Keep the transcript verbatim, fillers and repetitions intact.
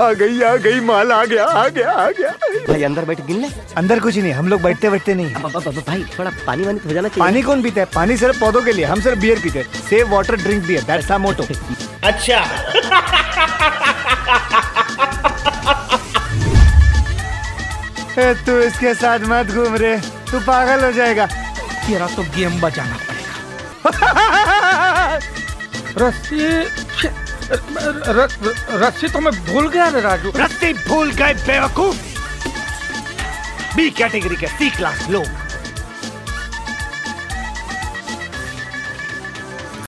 आ गई आ गई माल आ गया आ गया आ गया। भाई अंदर बैठ गिन ले। अंदर कुछ नहीं, हम लोग बैठते बैठते नहीं। अब, अब, अब, भाई थोड़ा पानी वानी हो जाना चाहिए। पानी कौन पीता है? पानी सिर्फ पौधों के लिए, हम सिर्फ बियर पीते हैं। Save water drink beer, that's our motto. अच्छा। तू इसके साथ मत घूम रे, तू पागल हो जाएगा। तेरा तो गेम बजाना पड़ेगा। रस्सी र, र, रस्सी तो मैं भूल गया रे राजू। रस्सी भूल गए बेवकूफ। बी कैटेगरी के सी क्लास लोग